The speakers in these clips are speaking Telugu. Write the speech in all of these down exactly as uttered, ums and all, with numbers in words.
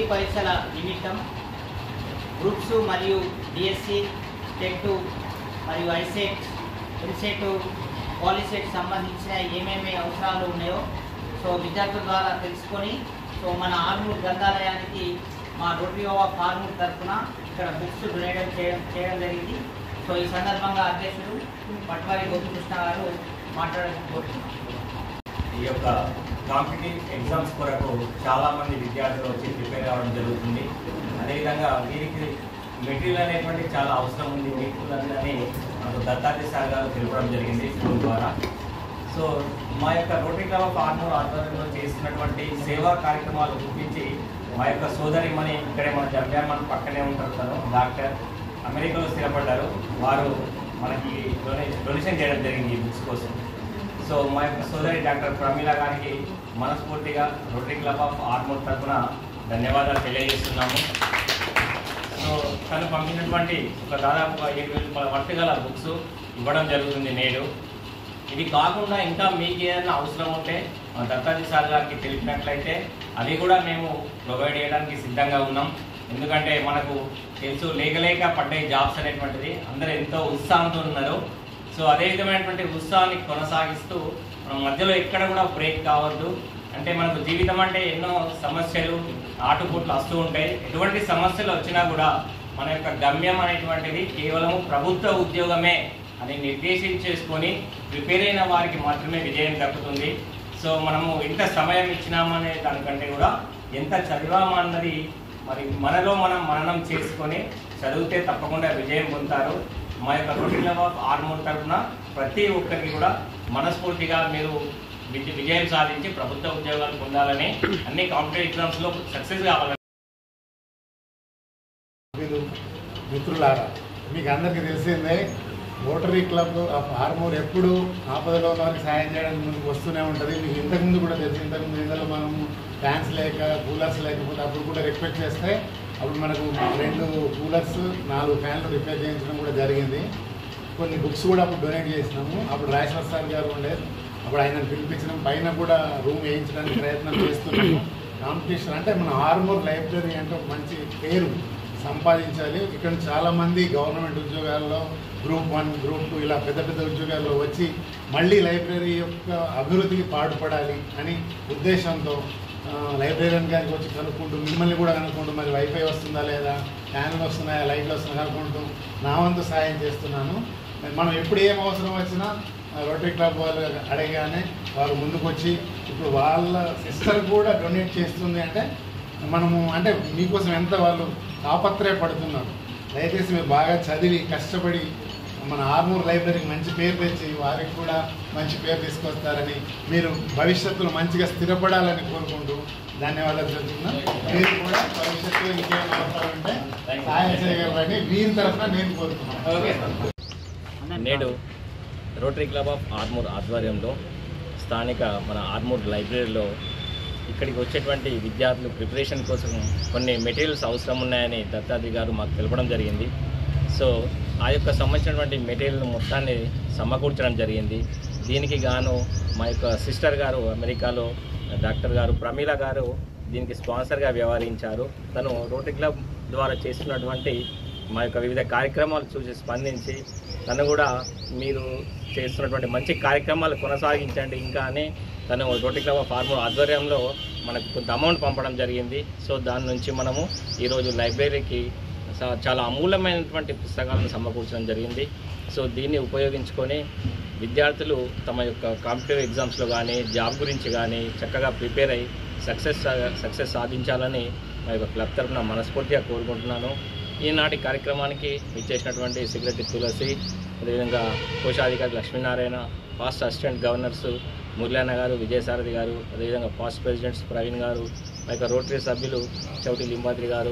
పరీక్షల నిమిత్తం గ్రూప్స్ మరియు డిఎస్సి, టెట్ మరియు ఐసెట్, ఎంసెట్, పాలిసెట్ సంబంధించిన ఏమేమి అవసరాలు ఉన్నాయో సో విద్యార్థుల ద్వారా తెలుసుకొని సో మన ఆర్మూర్ గ్రంథాలయానికి మా రోటరీ ఆఫ్ ఆర్మూర్ తరఫున ఇక్కడ బుక్స్ డొనేట్ చేయడం చేయడం జరిగింది. సో ఈ సందర్భంగా అధ్యక్షుడు పట్వారి గోపికృష్ణ గారు మాట్లాడుకుంటున్నారు. ఈ యొక్క కాంపిటేటివ్ ఎగ్జామ్స్ కొరకు చాలామంది విద్యార్థులు వచ్చి ప్రిపేర్ అవ్వడం జరుగుతుంది. అదేవిధంగా వీరికి మెటీరియల్ అనేటువంటి చాలా అవసరం ఉంది మెటీరియల్ అని నాకు దత్తాత్రేయ సార్ గారు తెలపడం జరిగింది స్కూల్ ద్వారా. సో మా యొక్క రోటరీ క్లబ్ ఆఫ్ ఆర్మూర్ ఆధ్వర్యంలో చేస్తున్నటువంటి సేవా కార్యక్రమాలు గుర్తించి మా యొక్క సోదరి మని ఇక్కడే మన జంప్యార్ మన పక్కనే ఉంటారు, తను డాక్టర్, అమెరికాలో స్థిరపడ్డారు. వారు మనకి డొనే డొనేషన్ చేయడం జరిగింది ఈ బుక్స్ కోసం. సో మా యొక్క సోదరి డాక్టర్ ప్రమీల గారికి మనస్ఫూర్తిగా రోటరీ క్లబ్ ఆఫ్ ఆర్మూర్ తరఫున ధన్యవాదాలు తెలియజేస్తున్నాము. సో తను పంపినటువంటి ఒక దాదాపుగా ఏడు వేల వర్తి గల బుక్స్ ఇవ్వడం జరుగుతుంది నేడు. ఇవి కాకుండా ఇంకా మీకు ఏదైనా అవసరం ఉంటే మా దత్తాత్రేయ సార్ గారికి తెలిపినట్లయితే అవి కూడా మేము ప్రొవైడ్ చేయడానికి సిద్ధంగా ఉన్నాం. ఎందుకంటే మనకు తెలుసు లేకలేక పడ్డే జాబ్స్ అనేటువంటిది అందరూ ఎంతో ఉత్సాహంతో ఉన్నారు. సో అదే విధమైనటువంటి ఉత్సాహాన్ని కొనసాగిస్తూ మనం మధ్యలో ఎక్కడ కూడా బ్రేక్ కావద్దు. అంటే మనకు జీవితం అంటే ఎన్నో సమస్యలు ఆటుపోట్లు వస్తూ ఉంటాయి. ఎటువంటి సమస్యలు వచ్చినా కూడా మన యొక్క గమ్యం అనేటువంటిది కేవలం ప్రభుత్వ ఉద్యోగమే అని నిర్దేశించేసుకొని ప్రిపేర్ అయిన వారికి మాత్రమే విజయం దక్కుతుంది. సో మనము ఎంత సమయం ఇచ్చినామనే దానికంటే కూడా ఎంత చదివామన్నది మరి మనలో మనం మననం చేసుకొని చదివితే తప్పకుండా విజయం పొందుతారు. మా యొక్క రోటరీ క్లబ్ ఆఫ్ ఆర్మూర్ తరఫున ప్రతి ఒక్కరికి కూడా మనస్ఫూర్తిగా మీరు విజ విజయం సాధించి ప్రభుత్వ ఉద్యోగాలు పొందాలని, అన్ని కాంపిటేటివ్ ఎగ్జామ్స్లో సక్సెస్ కావాలని. మిత్రులారా, మీకు అందరికీ తెలిసిందే రోటరీ క్లబ్ ఆఫ్ ఆర్మూర్ ఎప్పుడు ఆపదలో వారికి సాయం చేయడానికి ముందుకు వస్తూనే ఉంటుంది. మీకు ఇంతకుముందు కూడా తెలిసి ఇంతకుముందు ఇందులో మనం ఫ్యాన్స్ లేక కూలర్స్ లేకపోతే అప్పుడు కూడా రిక్వెస్ట్ చేస్తే అప్పుడు మనకు రెండు కూలర్స్, నాలుగు ఫ్యాన్లు రిపేర్ చేయించడం కూడా జరిగింది. కొన్ని బుక్స్ కూడా అప్పుడు డొనేట్ చేసినాము. అప్పుడు రాజేశ్వర్ సార్ గారు ఉండే, అప్పుడు ఆయన పిలిపించడం పైన కూడా రూమ్ వేయించడానికి ప్రయత్నం చేస్తున్నాము. కాంపిటీషన్ అంటే మన ఆర్మూర్ లైబ్రరీ అంటే ఒక మంచి పేరు సంపాదించాలి. ఇక్కడ చాలామంది గవర్నమెంట్ ఉద్యోగాల్లో గ్రూప్ వన్, గ్రూప్ టూ ఇలా పెద్ద పెద్ద ఉద్యోగాల్లో వచ్చి మళ్ళీ లైబ్రరీ యొక్క అభివృద్ధికి పాటుపడాలి అని ఉద్దేశంతో లైబ్రరీయన్ గారికి వచ్చి కనుక్కుంటూ, మిమ్మల్ని కూడా కనుక్కుంటూ, మరి వైఫై వస్తుందా లేదా, ఫ్యాన్లు వస్తున్నాయా, లైట్లు వస్తున్నాయా కనుక్కుంటూ నా వంతు సాయం చేస్తున్నాను. మనం ఎప్పుడు ఏం అవసరం వచ్చినా రోటరీ క్లబ్ వాళ్ళు అడగానే వారు ముందుకు వచ్చి ఇప్పుడు వాళ్ళ సిస్టర్ కూడా డొనేట్ చేస్తుంది అంటే మనము అంటే మీకోసం ఎంత వాళ్ళు తాపత్రయపడుతున్నారు. దయచేసి మీరు బాగా చదివి కష్టపడి మన ఆర్మూర్ లైబ్రరీకి మంచి పేరు తెచ్చి వారికి కూడా మంచి పేరు తీసుకొస్తారని, మీరు భవిష్యత్తులో మంచిగా స్థిరపడాలని కోరుకుంటూ ధన్యవాదాలు చెప్తున్నాను. మీరు కూడా భవిష్యత్తులో ఇంకేమైనా అవసరం ఉంటే సహాయం చేయగలరని వీరి తరఫున నేను కోరుతున్నాను. నేడు రోటరీ క్లబ్ ఆఫ్ ఆర్మూర్ ఆధ్వర్యంలో స్థానిక మన ఆర్మూర్ లైబ్రరీలో ఇక్కడికి వచ్చేటువంటి విద్యార్థులు ప్రిపరేషన్ కోసం కొన్ని మెటీరియల్స్ అవసరం ఉన్నాయని దత్తాత్రేయ గారు మాకు తెలపడం జరిగింది. సో ఆ యొక్క సంబంధించినటువంటి మెటీరియల్ మొత్తాన్ని సమకూర్చడం జరిగింది. దీనికి గాను మా యొక్క సిస్టర్ గారు అమెరికాలో డాక్టర్ గారు ప్రమీల గారు దీనికి స్పాన్సర్గా వ్యవహరించారు. తను రోటరీ క్లబ్ ద్వారా చేస్తున్నటువంటి మా యొక్క వివిధ కార్యక్రమాలు చూసి స్పందించి తను కూడా మీరు చేస్తున్నటువంటి మంచి కార్యక్రమాలు కొనసాగించండి ఇంకా అని తను రోటరీ క్లబ్ ఆఫ్ ఆర్మూర్ ఆధ్వర్యంలో మనకు కొంత అమౌంట్ పంపడం జరిగింది. సో దాని నుంచి మనము ఈరోజు లైబ్రరీకి చాలా అమూల్యమైనటువంటి పుస్తకాలను సమకూర్చడం జరిగింది. సో దీన్ని ఉపయోగించుకొని విద్యార్థులు తమ యొక్క కాంపిటేటివ్ ఎగ్జామ్స్లో కానీ జాబ్ గురించి కానీ చక్కగా ప్రిపేర్ అయ్యి సక్సెస్ సక్సెస్ సాధించాలని మా యొక్క క్లబ్ తరఫున మనస్ఫూర్తిగా కోరుకుంటున్నాను. ఈనాటి కార్యక్రమానికి ఇచ్చేసినటువంటి సెక్రటరీ తులసి, అదేవిధంగా కోశాధికారి లక్ష్మీనారాయణ, ఫాస్ట్ అసిస్టెంట్ గవర్నర్స్ మురళీన్న గారు, విజయసారథి గారు, అదేవిధంగా ఫాస్ట్ ప్రెసిడెంట్స్ ప్రవీణ్ గారు, మా యొక్క రోటరీ సభ్యులు చౌటి లింబాద్రి గారు,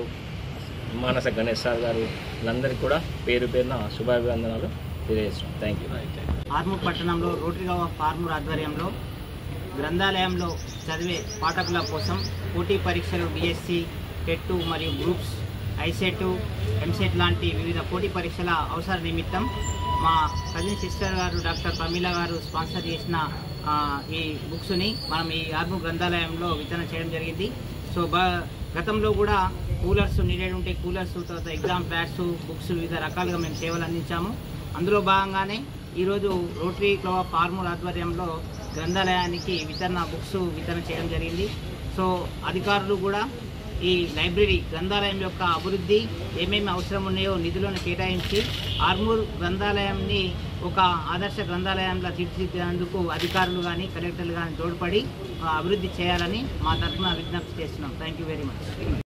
మానస గణేష్ సార్ గారు, వీళ్ళందరికీ కూడా పేరు పేరున శుభాభివందనాలు తెలియజేస్తున్నాం. Thank you. ఆర్మూర్ పట్టణంలో రోటరీ క్లబ్ ఆఫ్ ఆర్మూర్ ఆధ్వర్యంలో గ్రంథాలయంలో చదివే పాఠకుల కోసం పోటీ పరీక్షలు డిఎస్సి, టెట్ మరియు గ్రూప్స్, ఐసెట్, ఎంసెట్ లాంటి వివిధ పోటీ పరీక్షల అవసర నిమిత్తం మా కజిన్ సిస్టర్ గారు డాక్టర్ ప్రమీల గారు స్పాన్సర్ చేసిన ఈ బుక్స్ని మనం ఈ ఆర్మూర్ గ్రంథాలయంలో వితరణ చేయడం జరిగింది. సో బ గతంలో కూడా కూలర్స్ నీడెడ్ ఉంటే కూలర్స్, తర్వాత ఎగ్జామ్ ప్యాడ్స్, బుక్స్ వివిధ రకాలుగా మేము సేవలు అందించాము. అందులో భాగంగానే ఈరోజు రోటరీ క్లబ్ ఆఫ్ ఆర్మూర్ ఆధ్వర్యంలో గ్రంథాలయానికి వితరణ బుక్స్ వితరణ చేయడం జరిగింది. సో అధికారులు కూడా ఈ లైబ్రరీ గ్రంథాలయం యొక్క అభివృద్ధి ఏమేమి అవసరం ఉన్నాయో నిధులను కేటాయించి ఆర్మూర్ గ్రంథాలయాన్ని ఒక ఆదర్శ గ్రంథాలయంలో తీర్చిదిద్దేందుకు అధికారులు కానీ కలెక్టర్లు కానీ తోడ్పడి అభివృద్ధి చేయాలని మా తరఫున విజ్ఞప్తి చేస్తున్నాం. Thank you very much.